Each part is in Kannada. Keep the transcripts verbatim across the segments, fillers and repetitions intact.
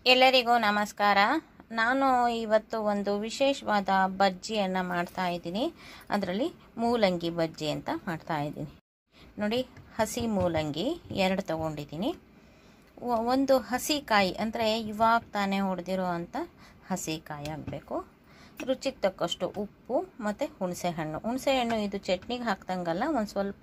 ಎಲ್ಲರಿಗೂ ನಮಸ್ಕಾರ. ನಾನು ಇವತ್ತು ಒಂದು ವಿಶೇಷವಾದ ಬಜ್ಜಿಯನ್ನು ಮಾಡ್ತಾ ಇದ್ದೀನಿ. ಅದರಲ್ಲಿ ಮೂಲಂಗಿ ಬಜ್ಜಿ ಅಂತ ಮಾಡ್ತಾ ಇದ್ದೀನಿ. ನೋಡಿ, ಹಸಿ ಮೂಲಂಗಿ ಎರಡು ತಗೊಂಡಿದ್ದೀನಿ. ಒಂದು ಹಸಿ ಕಾಯಿ ಅಂದರೆ ಇವಾಗ ತಾನೇ ಹೊಡೆದಿರೋ ಅಂಥ ಹಸಿ ಕಾಯಿ ಆಗಬೇಕು. ರುಚಿಗೆ ತಕ್ಕಷ್ಟು ಉಪ್ಪು ಮತ್ತು ಹುಣಸೆಹಣ್ಣು. ಹುಣಸೆಹಣ್ಣು ಇದು ಚಟ್ನಿಗೆ ಹಾಕ್ದಂಗಲ್ಲ, ಒಂದು ಸ್ವಲ್ಪ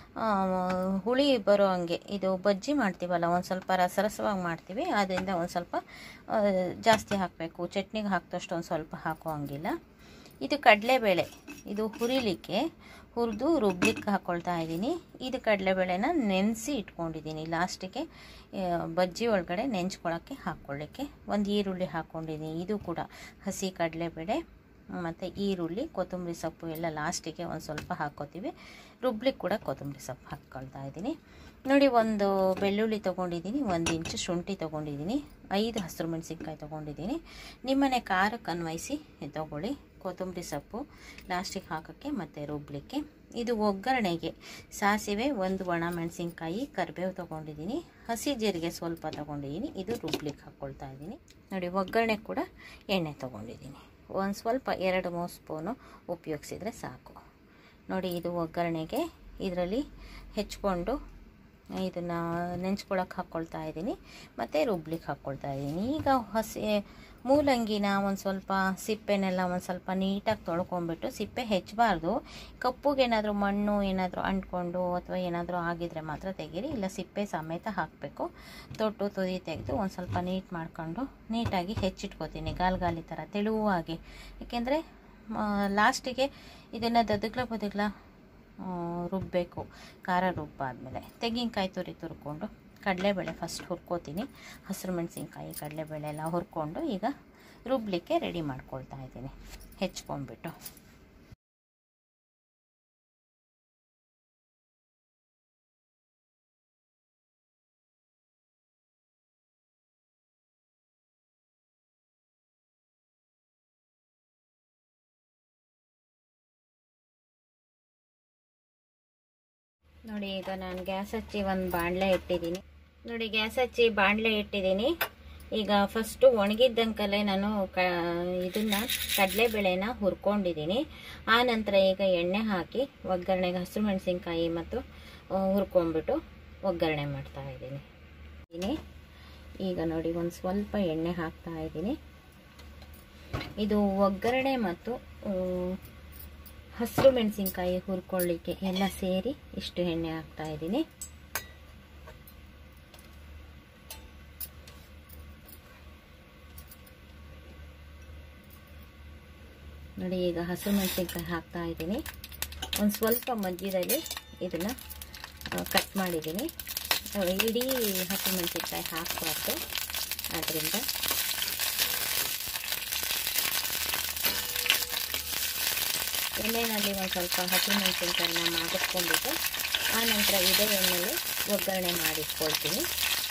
ಹುಳಿ ಬರೋ ಹಂಗೆ. ಇದು ಬಜ್ಜಿ ಮಾಡ್ತೀವಲ್ಲ, ಒಂದು ಸ್ವಲ್ಪ ರಸರಸವಾಗಿ ಮಾಡ್ತೀವಿ, ಆದ್ದರಿಂದ ಒಂದು ಸ್ವಲ್ಪ ಜಾಸ್ತಿ ಹಾಕಬೇಕು. ಚಟ್ನಿಗೆ ಹಾಕಿದಷ್ಟು ಒಂದು ಸ್ವಲ್ಪ ಹಾಕೋ ಹಂಗಿಲ್ಲ. ಇದು ಕಡಲೆಬೇಳೆ, ಇದು ಹುರಿಲಿಕ್ಕೆ ಹುರಿದು ರುಬ್ಲಿಕ್ಕೆ ಹಾಕ್ಕೊಳ್ತಾ ಇದ್ದೀನಿ. ಇದು ಕಡಲೆಬೇಳೆನ ನೆನೆಸಿ ಇಟ್ಕೊಂಡಿದ್ದೀನಿ, ಲಾಸ್ಟಿಗೆ ಬಜ್ಜಿ ಒಳಗಡೆ ನೆಂಚ್ಕೊಳ್ಳೋಕ್ಕೆ ಹಾಕ್ಕೊಳ್ಳಿಕ್ಕೆ. ಒಂದು ಈರುಳ್ಳಿ ಹಾಕ್ಕೊಂಡಿದ್ದೀನಿ, ಇದು ಕೂಡ ಹಸಿ ಕಡಲೆಬೇಳೆ ಮತ್ತು ಈರುಳ್ಳಿ, ಕೊತ್ತಂಬರಿ ಸೊಪ್ಪು ಎಲ್ಲ ಲಾಸ್ಟಿಗೆ ಒಂದು ಸ್ವಲ್ಪ ಹಾಕ್ಕೋತೀವಿ. ರುಬ್ಲಿಕ್ಕೆ ಕೂಡ ಕೊತ್ತಂಬರಿ ಸೊಪ್ಪು ಹಾಕ್ಕೊಳ್ತಾ ಇದ್ದೀನಿ. ನೋಡಿ, ಒಂದು ಬೆಳ್ಳುಳ್ಳಿ ತೊಗೊಂಡಿದ್ದೀನಿ, ಒಂದು ಇಂಚು ಶುಂಠಿ ತೊಗೊಂಡಿದ್ದೀನಿ, ಐದು ಹಸಿರು ಮೆಣಸಿನ್ಕಾಯಿ ತೊಗೊಂಡಿದ್ದೀನಿ. ನಿಮ್ಮನೆ ಖಾರಕ್ಕೆ ಅನ್ವಯಿಸಿ ತೊಗೊಳ್ಳಿ. ಕೊತ್ತಂಬರಿ ಸೊಪ್ಪು ಲಾಸ್ಟಿಗೆ ಹಾಕೋಕ್ಕೆ ಮತ್ತು ರುಬ್ಲಿಕ್ಕೆ. ಇದು ಒಗ್ಗರಣೆಗೆ ಸಾಸಿವೆ, ಒಂದು ಒಣ ಮೆಣಸಿನ್ಕಾಯಿ, ಕರಿಬೇವು ತೊಗೊಂಡಿದ್ದೀನಿ, ಹಸಿ ಜೀರಿಗೆ ಸ್ವಲ್ಪ ತೊಗೊಂಡಿದ್ದೀನಿ. ಇದು ರುಬ್ಲಿಕ್ಕೆ ಹಾಕ್ಕೊಳ್ತಾ ಇದ್ದೀನಿ. ನೋಡಿ, ಒಗ್ಗರಣೆ ಕೂಡ ಎಣ್ಣೆ ತೊಗೊಂಡಿದ್ದೀನಿ. ಒಂದು ಸ್ವಲ್ಪ ಎರಡು ಮೂರು ಸ್ಪೂನು ಉಪಯೋಗಿಸಿದರೆ ಸಾಕು. ನೋಡಿ, ಇದು ಒಗ್ಗರಣೆಗೆ ಇದರಲ್ಲಿ ಹೆಚ್ಕೊಂಡು ಇದನ್ನು ನೆಂಚ್ಕೊಳಕ್ಕೆ ಹಾಕ್ಕೊಳ್ತಾ ಇದ್ದೀನಿ ಮತ್ತು ರುಬ್ಲಿಕ್ಕೆ ಹಾಕ್ಕೊಳ್ತಾ ಇದ್ದೀನಿ. ಈಗ ಹಸಿ ಮೂಲಂಗಿನ ಒಂದು ಸ್ವಲ್ಪ ಸಿಪ್ಪೆನೆಲ್ಲ ಒಂದು ಸ್ವಲ್ಪ ನೀಟಾಗಿ ತೊಳ್ಕೊಂಬಿಟ್ಟು, ಸಿಪ್ಪೆ ಹೆಚ್ಚಬಾರ್ದು. ಕಪ್ಪುಗೇನಾದರೂ ಮಣ್ಣು ಏನಾದರೂ ಅಂಟ್ಕೊಂಡು ಅಥವಾ ಏನಾದರೂ ಆಗಿದ್ರೆ ಮಾತ್ರ ತೆಗೀರಿ, ಇಲ್ಲ ಸಿಪ್ಪೆ ಸಮೇತ ಹಾಕಬೇಕು. ತೊಟ್ಟು ತುದಿ ತೆಗೆದು ಒಂದು ಸ್ವಲ್ಪ ನೀಟ್ ಮಾಡ್ಕೊಂಡು ನೀಟಾಗಿ ಹೆಚ್ಚಿಟ್ಕೋತೀನಿ, ಗಾಲ್ ಗಾಲಿ ಥರ ತೆಳುವಾಗಿ. ಏಕೆಂದರೆ ಲಾಸ್ಟಿಗೆ ಇದನ್ನು ದದಗ್ಲ ಬದಗ್ಲ ರುಬ್ಬಬೇಕು. ಖಾರ ರುಬ್ಬಾದಮೇಲೆ ತೆಂಗಿನಕಾಯಿ ತುರಿ ತುರ್ಕೊಂಡು ಕಡಲೆಬೇಳೆ ಫಸ್ಟ್ ಹುರ್ಕೋತೀನಿ. ಹಸಿರು ಮೆಣಸಿನ್ಕಾಯಿ, ಕಡಲೆಬೇಳೆ ಎಲ್ಲ ಹುರ್ಕೊಂಡು ಈಗ ರುಬ್ಲಿಕ್ಕೆ ರೆಡಿ ಮಾಡ್ಕೊಳ್ತಾ ಇದ್ದೀನಿ, ಹೆಚ್ಕೊಂಡ್ಬಿಟ್ಟು. ನೋಡಿ, ಈಗ ನಾನು ಗ್ಯಾಸ್ ಹಚ್ಚಿ ಒಂದು ಬಾಣಲೆ ಇಟ್ಟಿದ್ದೀನಿ. ನೋಡಿ, ಗ್ಯಾಸ್ ಹಚ್ಚಿ ಬಾಣಲೆ ಇಟ್ಟಿದ್ದೀನಿ. ಈಗ ಫಸ್ಟು ಒಣಗಿದ್ದಂಕಲ್ಲೇ ನಾನು ಕ ಇದನ್ನು ಕಡಲೆಬೇಳೆನ ಹುರ್ಕೊಂಡಿದ್ದೀನಿ. ಆ ನಂತರ ಈಗ ಎಣ್ಣೆ ಹಾಕಿ ಒಗ್ಗರಣೆಗೆ ಹಸಿರು ಮೆಣಸಿನ್ಕಾಯಿ ಮತ್ತು ಹುರ್ಕೊಂಡ್ಬಿಟ್ಟು ಒಗ್ಗರಣೆ ಮಾಡ್ತಾ ಇದ್ದೀನಿ. ಈಗ ನೋಡಿ, ಒಂದು ಸ್ವಲ್ಪ ಎಣ್ಣೆ ಹಾಕ್ತಾ ಇದ್ದೀನಿ. ಇದು ಒಗ್ಗರಣೆ ಮತ್ತು ಹಸಿರು ಮೆಣಸಿನ್ಕಾಯಿ ಹುರ್ಕೊಳ್ಳಿಕ್ಕೆ ಎಲ್ಲ ಸೇರಿ ಇಷ್ಟು ಎಣ್ಣೆ ಹಾಕ್ತಾ ಇದ್ದೀನಿ. ನೋಡಿ, ಈಗ ಹಸಿರು ಮೆಣಸಿನ್ಕಾಯಿ ಹಾಕ್ತಾ ಇದ್ದೀನಿ. ಒಂದು ಸ್ವಲ್ಪ ಮಧ್ಯದಲ್ಲಿ ಇದನ್ನು ಕಟ್ ಮಾಡಿದ್ದೀನಿ. ಇಡೀ ಹಸಿರು ಮೆಣಸಿನ್ಕಾಯಿ ಹಾಕಬಾರ್ದು, ಆದ್ದರಿಂದ ಎಣ್ಣೆಯಲ್ಲಿ ಒಂದು ಸ್ವಲ್ಪ ಹಸಿರು ಮೆಣಸಿನ್ಕಾಯಿನ ಮಾಡಿಸ್ಕೊಂಡ್ಬಿಟ್ಟು ಆ ನಂತರ ಇದೇ ಎಣ್ಣೆಯಲ್ಲಿ ಒಗ್ಗರಣೆ ಮಾಡಿಟ್ಕೊಳ್ತೀನಿ.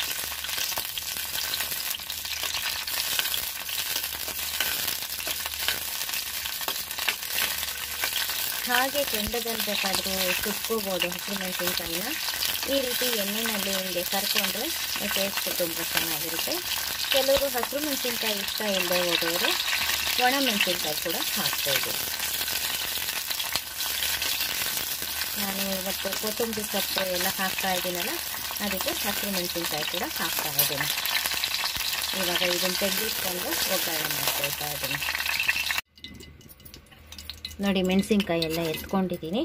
ಹಾಗೆ ಕೆಂಡದಲ್ಲಿ ಬೇಕಾದರೂ ಸುಟ್ಕೋಬೋದು ಹಸಿರು ಮೆಣಸಿನ್ಕಾಯಿನ. ಈ ರೀತಿ ಎಣ್ಣೆಯಲ್ಲಿ ಹಿಂಗೆ ಕರ್ಕೊಂಡ್ರೆ ಟೇಸ್ಟ್ ತುಂಬ ಚೆನ್ನಾಗಿರುತ್ತೆ. ಕೆಲವರು ಹಸಿರು ಮೆಣಸಿನ್ಕಾಯಿ ಇಷ್ಟ ಇಲ್ಲದೆ ಹೋದವರು ಒಣ ಮೆಣಸಿನ್ಕಾಯಿ ಕೂಡ ಹಾಕ್ಬೋದು. ನಾನು ಇವತ್ತು ಕೊತ್ತಂಬರಿ ಸೊಪ್ಪು ಎಲ್ಲ ಹಾಕ್ತಾ ಇದ್ದೀನಲ್ಲ, ಅದಕ್ಕೆ ಹಸಿರು ಮೆಣಸಿನ್ಕಾಯಿ ಕೂಡ ಹಾಕ್ತಾ ಇದ್ದೀನಿ. ಇವಾಗ ಇದನ್ನು ತೆಗೆದಿಟ್ಕೊಂಡು ಒಗ್ಗರಣೆ ಮಾಡ್ಕೊಳ್ತಾ ಇದ್ದೀನಿ. ನೋಡಿ, ಮೆಣಸಿನ್ಕಾಯಿ ಎಲ್ಲ ಎತ್ಕೊಂಡಿದ್ದೀನಿ.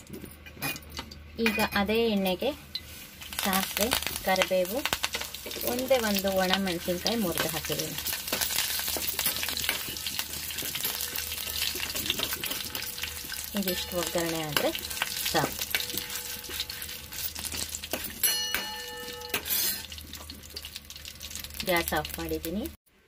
ಈಗ ಅದೇ ಎಣ್ಣೆಗೆ ಸಾಸಿವೆ, ಕರಿಬೇವು, ಒಂದೇ ಒಂದು ಒಣ ಮೆಣಸಿನ್ಕಾಯಿ ಮುರಿದು ಹಾಕಿದ್ದೀನಿ. ಇದಿಷ್ಟು ಒಗ್ಗರಣೆ ಆದರೆ ಸಾಕು. ಗ್ಯಾಸ್ ಆಫ್ ಮಾಡಿದ್ದೀನಿ.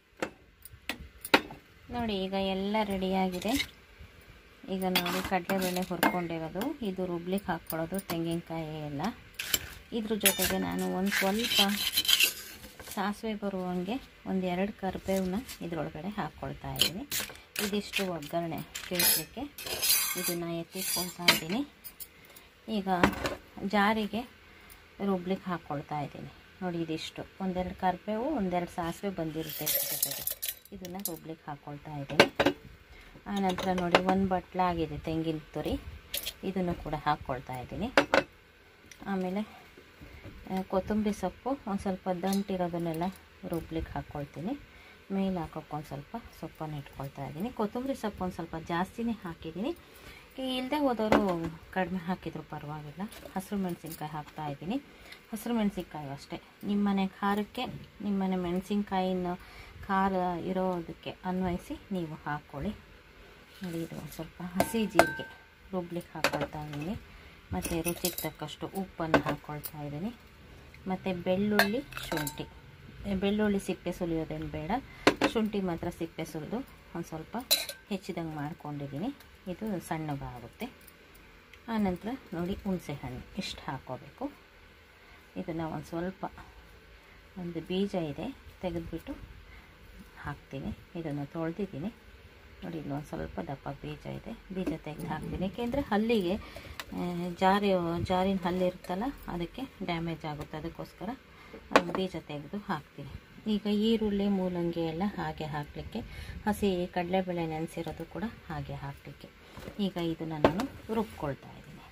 ನೋಡಿ, ಈಗ ಎಲ್ಲ ರೆಡಿಯಾಗಿದೆ. ಈಗ ನೋಡಿ, ಕಡಲೆಬೇಳೆ ಹುರ್ಕೊಂಡಿರೋದು, ಇದು ರುಬ್ಲಿಕ್ಕೆ ಹಾಕ್ಕೊಳ್ಳೋದು, ತೆಂಗಿನಕಾಯಿ ಎಲ್ಲ. ಇದ್ರ ಜೊತೆಗೆ ನಾನು ಒಂದು ಸ್ವಲ್ಪ ಸಾಸಿವೆ ಬರುವಂಗೆ ಒಂದು ಎರಡು ಕರಿಬೇವನ್ನ ಇದರೊಳಗಡೆ ಹಾಕ್ಕೊಳ್ತಾ ಇದ್ದೀನಿ. ಇದಿಷ್ಟು ಒಗ್ಗರಣೆ ಕೇಳಲಿಕ್ಕೆ ಇದನ್ನು ಎತ್ತಿಟ್ಕೊಳ್ತಾ ಇದ್ದೀನಿ. ಈಗ ಜಾರಿಗೆ ರುಬ್ಲಿಕ್ಕೆ ಹಾಕ್ಕೊಳ್ತಾ ಇದ್ದೀನಿ. ನೋಡಿ ಇದಿಷ್ಟು ಒಂದೆರಡು ಕರಿಬೇವು ಒಂದೆರಡು ಸಾಸಿವೆ ಬಂದಿರುತ್ತೆ ಜೊತೆಗೆ. ಇದನ್ನು ರುಬ್ಲಿಕ್ಕೆ ಹಾಕ್ಕೊಳ್ತಾ ಇದ್ದೀನಿ. ಆನಂತರ ನೋಡಿ ಒಂದು ಬಟ್ಲಾಗಿದೆ ತೆಂಗಿನ ತುರಿ, ಇದನ್ನು ಕೂಡ ಹಾಕ್ಕೊಳ್ತಾ ಇದ್ದೀನಿ. ಆಮೇಲೆ ಕೊತ್ತಂಬರಿ ಸೊಪ್ಪು ಒಂದು ಸ್ವಲ್ಪ ದಂಟಿರೋದನ್ನೆಲ್ಲ ರುಬ್ಲಿಕ್ಕೆ ಹಾಕ್ಕೊಳ್ತೀನಿ. ಮೇಲೆ ಹಾಕೋಕ್ಕೆ ಒಂದು ಸ್ವಲ್ಪ ಸೊಪ್ಪನ್ನು ಇಟ್ಕೊಳ್ತಾ ಇದ್ದೀನಿ. ಕೊತ್ತಂಬರಿ ಸೊಪ್ಪು ಒಂದು ಸ್ವಲ್ಪ ಜಾಸ್ತಿನೇ ಹಾಕಿದ್ದೀನಿ. ಇಲ್ಲದೆ ಹೋದವರು ಕಡಿಮೆ ಹಾಕಿದರೂ ಪರವಾಗಿಲ್ಲ. ಹಸಿರು ಮೆಣಸಿನ್ಕಾಯಿ ಹಾಕ್ತಾ ಇದ್ದೀನಿ. ಹಸಿರು ಮೆಣಸಿನ್ಕಾಯಿ ಅಷ್ಟೇ ನಿಮ್ಮನೆ ಖಾರಕ್ಕೆ, ನಿಮ್ಮನೆ ಮೆಣಸಿನ್ಕಾಯಿನ ಖಾರ ಇರೋದಕ್ಕೆ ಅನ್ವಯಿಸಿ ನೀವು ಹಾಕ್ಕೊಳ್ಳಿ. ನೋಡಿ ಇದು ಒಂದು ಸ್ವಲ್ಪ ಹಸಿ ಜೀರಿಗೆ ರುಬ್ಲಿಕ್ಕೆ ಹಾಕ್ಕೊಳ್ತಾ ಇದ್ದೀನಿ. ಮತ್ತು ರುಚಿಗೆ ತಕ್ಕಷ್ಟು ಉಪ್ಪನ್ನು ಹಾಕ್ಕೊಳ್ತಾ ಇದ್ದೀನಿ. ಮತ್ತು ಬೆಳ್ಳುಳ್ಳಿ, ಶುಂಠಿ. ಬೆಳ್ಳುಳ್ಳಿ ಸಿಪ್ಪೆ ಸುಲಿಯೋದೇನು ಬೇಡ, ಶುಂಠಿ ಮಾತ್ರ ಸಿಪ್ಪೆ ಸುಲಿದು ಒಂದು ಸ್ವಲ್ಪ ಹೆಚ್ಚಿದಂಗೆ ಮಾಡ್ಕೊಂಡಿದ್ದೀನಿ. ಇದು ಸಣ್ಣಗಾಗುತ್ತೆ. ಆನಂತರ ನೋಡಿ ಹುಣಸೆ ಹಣ್ಣು ಇಷ್ಟು ಹಾಕ್ಕೋಬೇಕು. ಇದನ್ನು ಒಂದು ಸ್ವಲ್ಪ ಒಂದು ಬೀಜ ಇದೆ ತೆಗೆದುಬಿಟ್ಟು ಹಾಕ್ತೀನಿ. ಇದನ್ನು ತೊಳೆದಿದ್ದೀನಿ. ನೋಡಿ ಇಲ್ಲಿ ಒಂದು ಸ್ವಲ್ಪ ದಪ್ಪ ಬೀಜ ಇದೆ, ಬೀಜ ತೆಗೆದು ಹಾಕ್ತೀನಿ. ಏಕೆಂದರೆ ಹಲ್ಲಿಗೆ ಜಾರಿ ಜಾರಿನ ಹಲ್ಲಿರುತ್ತಲ್ಲ ಅದಕ್ಕೆ ಡ್ಯಾಮೇಜ್ ಆಗುತ್ತೆ, ಅದಕ್ಕೋಸ್ಕರ ಬೀಜ ತೆಗೆದು ಹಾಕ್ತೀನಿ. ಈಗ ಈರುಳ್ಳಿ, ಮೂಲಂಗಿ ಎಲ್ಲ ಹಾಗೆ ಹಾಕಲಿಕ್ಕೆ, ಹಸಿ ಕಡಲೆಬೇಳೆ ನೆನೆಸಿರೋದು ಕೂಡ ಹಾಗೆ ಹಾಕಲಿಕ್ಕೆ. ಈಗ ಇದನ್ನು ನಾನು ರುಬ್ಕೊಳ್ತಾ ಇದ್ದೀನಿ.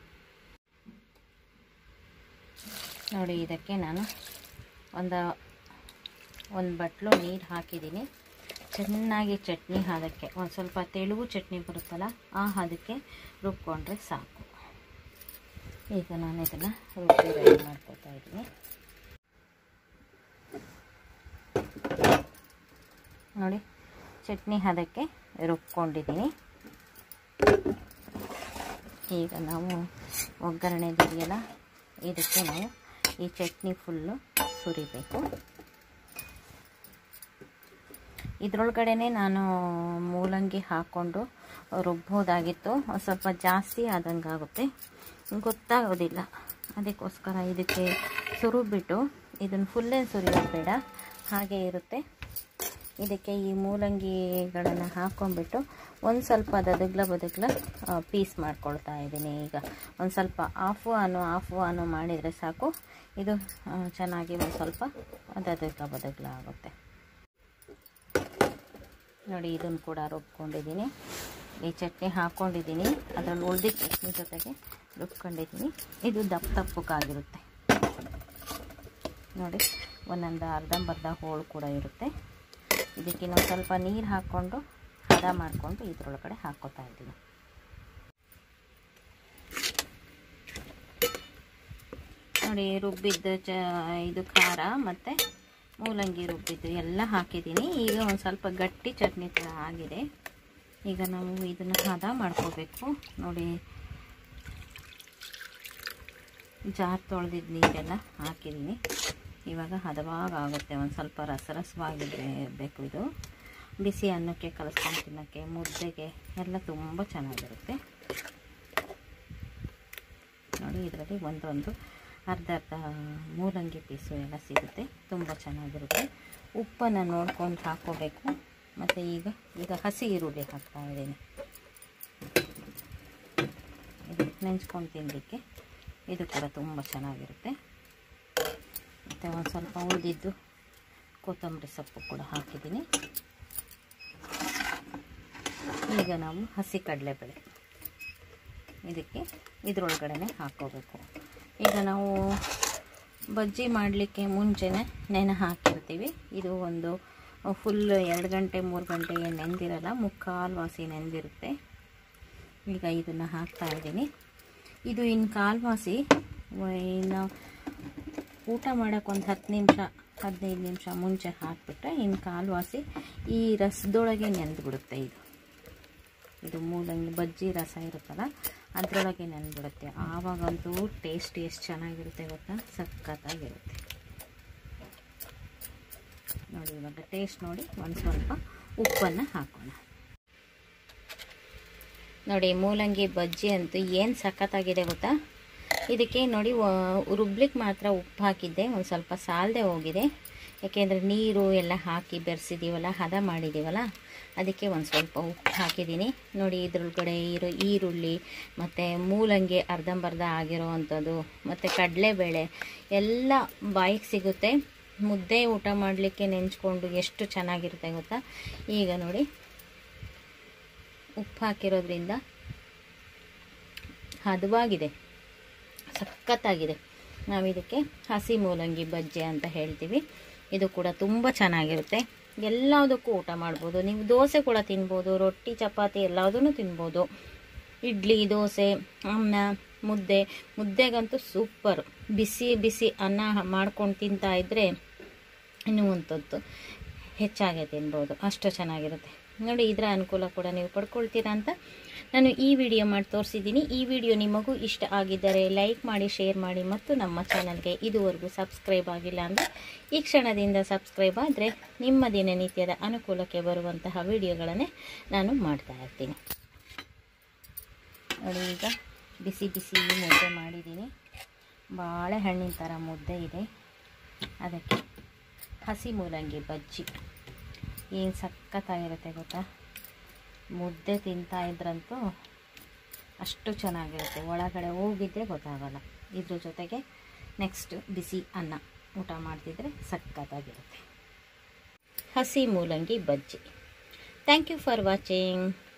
ನೋಡಿ ಇದಕ್ಕೆ ನಾನು ಒಂದು ಒಂದು ಬಟ್ಲು ನೀರು ಹಾಕಿದ್ದೀನಿ. ಚೆನ್ನಾಗಿ ಚಟ್ನಿ ಹದಕ್ಕೆ, ಒಂದು ಸ್ವಲ್ಪ ತೆಳುವು ಚಟ್ನಿ ಬರುತ್ತಲ್ಲ ಆ ಹದಕ್ಕೆ ರುಬ್ಕೊಂಡ್ರೆ ಸಾಕು. ಈಗ ನಾನು ಇದನ್ನು ರುಬ್ಬಿ ರೆಡಿ ಮಾಡ್ಕೊತಾ ಇದ್ದೀನಿ. ನೋಡಿ ಚಟ್ನಿ ಹದಕ್ಕೆ ರುಬ್ಕೊಂಡಿದ್ದೀನಿ. ಈಗ ನಾವು ಒಗ್ಗರಣೆ ಇದೆಯಲ್ಲ ಇದಕ್ಕೆ ನಾವು ಈ ಚಟ್ನಿ ಫುಲ್ಲು ಸುರಿಬೇಕು. ಇದರೊಳಗಡೆ ನಾನು ಮೂಲಂಗಿ ಹಾಕ್ಕೊಂಡು ರುಬ್ಬೋದಾಗಿತ್ತು, ಸ್ವಲ್ಪ ಜಾಸ್ತಿ ಆದಂಗೆ ಆಗುತ್ತೆ, ಗೊತ್ತಾಗೋದಿಲ್ಲ. ಅದಕ್ಕೋಸ್ಕರ ಇದಕ್ಕೆ ಸುರುಬಿಟ್ಟು ಇದನ್ನು ಫುಲ್ಲೇನು ಸುರಿಯೋದು ಬೇಡ, ಹಾಗೆ ಇರುತ್ತೆ. ಇದಕ್ಕೆ ಈ ಮೂಲಂಗಿಗಳನ್ನು ಹಾಕ್ಕೊಂಡ್ಬಿಟ್ಟು ಒಂದು ಸ್ವಲ್ಪ ದದಗ್ಲ ಬದಗ್ಲ ಪೀಸ್ ಮಾಡ್ಕೊಳ್ತಾ ಇದ್ದೀನಿ. ಈಗ ಒಂದು ಸ್ವಲ್ಪ ಆಫು ಆನು ಆಫು ಆನು ಮಾಡಿದರೆ ಸಾಕು, ಇದು ಚೆನ್ನಾಗಿ ಒಂದು ಸ್ವಲ್ಪ ದದಗ್ಲ ಬದಗ್ಲ ಆಗುತ್ತೆ. ನೋಡಿ ಇದನ್ನು ಕೂಡ ರುಬ್ಕೊಂಡಿದ್ದೀನಿ. ಈ ಚಟ್ನಿ ಹಾಕ್ಕೊಂಡಿದ್ದೀನಿ, ಅದರಲ್ಲಿ ಉಳಿದ ಚಟ್ನಿ ಜೊತೆಗೆ ರುಬ್ಕೊಂಡಿದ್ದೀನಿ. ಇದು ದಪ್ಪ ದಪ್ಪಕ್ಕಾಗಿರುತ್ತೆ. ನೋಡಿ ಒಂದೊಂದು ಅರ್ಧಂಬರ್ಧ ಹೋಳು ಕೂಡ ಇರುತ್ತೆ. ಇದಕ್ಕೆ ಇನ್ನೊಂದು ಸ್ವಲ್ಪ ನೀರು ಹಾಕ್ಕೊಂಡು ಹದ ಮಾಡಿಕೊಂಡು ಇದರೊಳಗಡೆ ಹಾಕ್ಕೊತಾ ಇದ್ದೀನಿ. ನೋಡಿ ರುಬ್ಬಿದ್ದ ಚ ಇದು ಖಾರ ಮತ್ತು ಮೂಲಂಗಿ ರುಬ್ಬಿದ್ದು ಎಲ್ಲ ಹಾಕಿದ್ದೀನಿ. ಈಗ ಒಂದು ಸ್ವಲ್ಪ ಗಟ್ಟಿ ಚಟ್ನಿ ಥರ ಆಗಿದೆ. ಈಗ ನಾವು ಇದನ್ನು ಹದ ಮಾಡ್ಕೋಬೇಕು. ನೋಡಿ ಜಾರ್ ತೊಳೆದಿದ್ದು ನೀರೆಲ್ಲ ಹಾಕಿದ್ದೀನಿ. ಇವಾಗ ಹದವಾಗಿ ಆಗುತ್ತೆ, ಒಂದು ಸ್ವಲ್ಪ ರಸ ರಸವಾಗಿರಬೇಕು. ಇದು ಬಿಸಿ ಅನ್ನಕ್ಕೆ ಕಲಿಸ್ಕೊಂಡು ತಿನ್ನೋಕ್ಕೆ, ಮುದ್ದೆಗೆ ಎಲ್ಲ ತುಂಬ ಚೆನ್ನಾಗಿರುತ್ತೆ. ನೋಡಿ ಇದರಲ್ಲಿ ಒಂದೊಂದು ಅರ್ಧ ಅರ್ಧ ಮೂಲಂಗಿ ಪೀಸು ಎಲ್ಲ ಸಿಗುತ್ತೆ, ತುಂಬ ಚೆನ್ನಾಗಿರುತ್ತೆ. ಉಪ್ಪನ್ನು ನೋಡ್ಕೊಂಡು ಹಾಕ್ಕೋಬೇಕು. ಮತ್ತು ಈಗ ಈಗ ಹಸಿ ಈರುಳ್ಳಿ ಹಾಕ್ತಾ ಇದ್ದೀನಿ. ಇದು ನೆಂಚ್ಕೊಂಡು ತಿನ್ನಲಿಕ್ಕೆ ಇದು ಕೂಡ ತುಂಬ ಚೆನ್ನಾಗಿರುತ್ತೆ. ಮತ್ತು ಒಂದು ಸ್ವಲ್ಪ ಉಳಿದಿದ್ದು ಕೊತ್ತಂಬರಿ ಸೊಪ್ಪು ಕೂಡ ಹಾಕಿದ್ದೀನಿ. ಈಗ ನಾವು ಹಸಿ ಕಡಲೆಬೇಳೆ ಇದಕ್ಕೆ ಇದರೊಳಗಡೆ ಹಾಕ್ಕೋಬೇಕು. ಈಗ ನಾವು ಬಜ್ಜಿ ಮಾಡಲಿಕ್ಕೆ ಮುಂಚೆನೇ ನೆನೆ ಹಾಕಿರ್ತೀವಿ. ಇದು ಒಂದು ಫುಲ್ ಎರಡು ಗಂಟೆ ಮೂರು ಗಂಟೆ ನೆಂದಿರಲ್ಲ, ಮುಕ್ಕಾಲು ವಾಸಿ ನೆಂದಿರುತ್ತೆ. ಈಗ ಇದನ್ನು ಹಾಕ್ತಾ ಇದ್ದೀನಿ. ಇದು ಇನ್ನು ಕಾಲ್ವಾಸಿ ಇನ್ನು ಊಟ ಮಾಡೋಕ್ಕೆ ಒಂದು ಹತ್ತು ನಿಮಿಷ ಹದಿನೈದು ನಿಮಿಷ ಮುಂಚೆ ಹಾಕಿಬಿಟ್ರೆ ಇನ್ನು ಕಾಲ್ವಾಸಿ ಈ ರಸದೊಳಗೆ ನೆಂದುಬಿಡುತ್ತೆ. ಇದು ಇದು ಮೂಲಂಗಿ ಬಜ್ಜಿ ರಸ ಇರುತ್ತಲ್ಲ ಅದರೊಳಗೆ ನೆಂದುಬಿಡುತ್ತೆ. ಆವಾಗಂತೂ ಟೇಸ್ಟ್ ಎಷ್ಟು ಚೆನ್ನಾಗಿರುತ್ತೆ ಗೊತ್ತಾ, ಸಖತ್ತಾಗಿರುತ್ತೆ. ನೋಡಿ ಇವಾಗ ಟೇಸ್ಟ್ ನೋಡಿ ಒಂದು ಸ್ವಲ್ಪ ಉಪ್ಪನ್ನು ಹಾಕೋಣ. ನೋಡಿ ಮೂಲಂಗಿ ಬಜ್ಜಿ ಅಂತೂ ಏನು ಸಖತ್ತಾಗಿದೆ ಗೊತ್ತಾ. ಇದಕ್ಕೆ ನೋಡಿ ರುಬ್ಲಿಕ್ಕೆ ಮಾತ್ರ ಉಪ್ಪು ಹಾಕಿದ್ದೆ, ಒಂದು ಸ್ವಲ್ಪ ಸಾಲದೆ ಹೋಗಿದೆ. ಯಾಕೆಂದರೆ ನೀರು ಎಲ್ಲ ಹಾಕಿ ಬೆರೆಸಿದ್ದೀವಲ್ಲ, ಹದ ಮಾಡಿದ್ದೀವಲ್ಲ, ಅದಕ್ಕೆ ಒಂದು ಸ್ವಲ್ಪ ಉಪ್ಪು ಹಾಕಿದ್ದೀನಿ. ನೋಡಿ ಇದ್ರೊಳಗಡೆ ಈರು ಈರುಳ್ಳಿ ಮತ್ತು ಮೂಲಂಗಿ ಅರ್ಧಂಬರ್ಧ ಆಗಿರೋ ಅಂಥದ್ದು ಮತ್ತು ಕಡಲೆಬೇಳೆ ಎಲ್ಲ ಬಾಯಿಗೆ ಸಿಗುತ್ತೆ. ಮುದ್ದೆ ಊಟ ಮಾಡಲಿಕ್ಕೆ ನೆಂಚ್ಕೊಂಡು ಎಷ್ಟು ಚೆನ್ನಾಗಿರುತ್ತೆ ಗೊತ್ತಾ. ಈಗ ನೋಡಿ ಉಪ್ಪು ಹಾಕಿರೋದ್ರಿಂದ ಹದವಾಗಿದೆ, ಸಖತ್ತಾಗಿದೆ. ನಾವು ಇದಕ್ಕೆ ಹಸಿ ಮೂಲಂಗಿ ಬಜ್ಜಿ ಅಂತ ಹೇಳ್ತೀವಿ. ಇದು ಕೂಡ ತುಂಬ ಚೆನ್ನಾಗಿರುತ್ತೆ. ಎಲ್ಲದಕ್ಕೂ ಊಟ ಮಾಡ್ಬೋದು. ನೀವು ದೋಸೆ ಕೂಡ ತಿನ್ಬೋದು, ರೊಟ್ಟಿ ಚಪಾತಿ ಎಲ್ಲದೂ ತಿನ್ಬೋದು. ಇಡ್ಲಿ, ದೋಸೆ, ಅನ್ನ, ಮುದ್ದೆ ಮುದ್ದೆಗಂತೂ ಸೂಪರು. ಬಿಸಿ ಬಿಸಿ ಅನ್ನ ಮಾಡ್ಕೊಂಡು ತಿಂತಾ ಇದ್ದರೆ ಇನ್ನೂ ಒಂಥದ್ದು ಹೆಚ್ಚಾಗೆ ತಿನ್ಬೋದು, ಅಷ್ಟು ಚೆನ್ನಾಗಿರುತ್ತೆ. ನೋಡಿ ಇದರ ಅನುಕೂಲ ಕೂಡ ನೀವು ಪಡ್ಕೊಳ್ತೀರಾ ಅಂತ ನಾನು ಈ ವಿಡಿಯೋ ಮಾಡಿ ತೋರಿಸಿದ್ದೀನಿ. ಈ ವಿಡಿಯೋ ನಿಮಗೂ ಇಷ್ಟ ಆಗಿದ್ದರೆ ಲೈಕ್ ಮಾಡಿ, ಶೇರ್ ಮಾಡಿ ಮತ್ತು ನಮ್ಮ ಚಾನಲ್ಗೆ ಇದುವರೆಗೂ ಸಬ್ಸ್ಕ್ರೈಬ್ ಆಗಿಲ್ಲ ಅಂದರೆ ಈ ಕ್ಷಣದಿಂದ ಸಬ್ಸ್ಕ್ರೈಬ್ ಆದರೆ ನಿಮ್ಮ ದಿನನಿತ್ಯದ ಅನುಕೂಲಕ್ಕೆ ಬರುವಂತಹ ವಿಡಿಯೋಗಳನ್ನೇ ನಾನು ಮಾಡ್ತಾ ಇರ್ತೀನಿ. ನೋಡಿ ಈಗ ಬಿಸಿ ಬಿಸಿ ಮುದ್ದೆ ಮಾಡಿದ್ದೀನಿ. ಬಾಳೆಹಣ್ಣಿನ ಥರ ಮುದ್ದೆ ಇದೆ, ಅದಕ್ಕೆ ಹಸಿ ಮೂಲಂಗಿ ಬಜ್ಜಿ ಏನು ಸಖತ್ತಾಗಿರುತ್ತೆ ಗೊತ್ತಾ. ಮುದ್ದೆ ತಿಂತಾ ಇದ್ರಂತೂ ಅಷ್ಟು ಚೆನ್ನಾಗಿರುತ್ತೆ, ಒಳಗಡೆ ಹೋಗಿದ್ದರೆ ಗೊತ್ತಾಗಲ್ಲ. ಇದ್ರ ಜೊತೆಗೆ ನೆಕ್ಸ್ಟ್ ಬಿಸಿ ಅನ್ನ ಊಟ ಮಾಡ್ತಿದ್ರೆ ಸಖತ್ತಾಗಿರುತ್ತೆ. ಹಸಿ ಮೂಲಂಗಿ ಬಜ್ಜಿ. Thank you for watching.